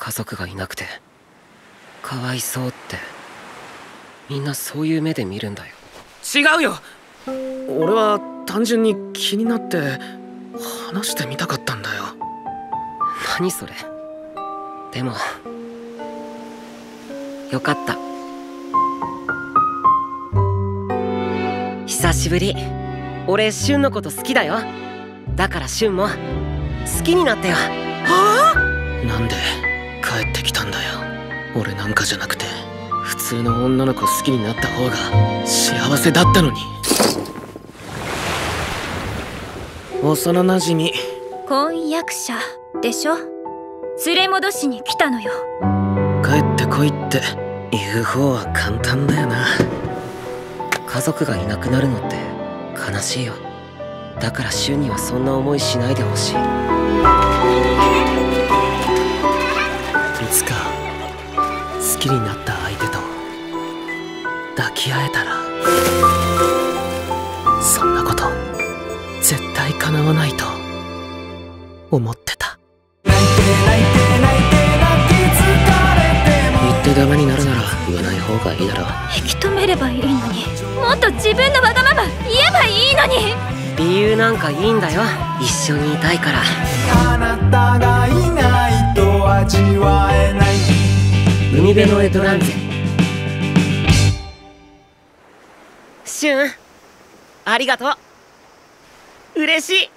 家族がいなくてかわいそうってみんなそういう目で見るんだよ。 違うよ。俺は単純に気になって話してみたかったんだよ。 何それ。でもよかった。久しぶり。俺シュンのこと好きだよ。だからシュンも好きになったよ。 はあ？なんで帰ってきたんだよ。俺なんかじゃなくて普通の女の子好きになった方が幸せだったのに。幼なじみ婚約者でしょ。連れ戻しに来たのよ。 帰ってこいって言う方は簡単だよな。 家族がいなくなるのって悲しいよ。だからシュンにはそんな思いしないでほしい。 いつか好きになった相手と抱き合えたら、そんなこと絶対叶わないと思ってた。言ってダメになるなら言わない方がいいだろう。 引き止めればいいのに、もっと自分のわがまま言えばいいのに。 理由なんかいいんだよ。一緒にいたいから。 あなたがいないと味わえない。 海辺のエトランゼ。シュン、ありがとう。嬉しい。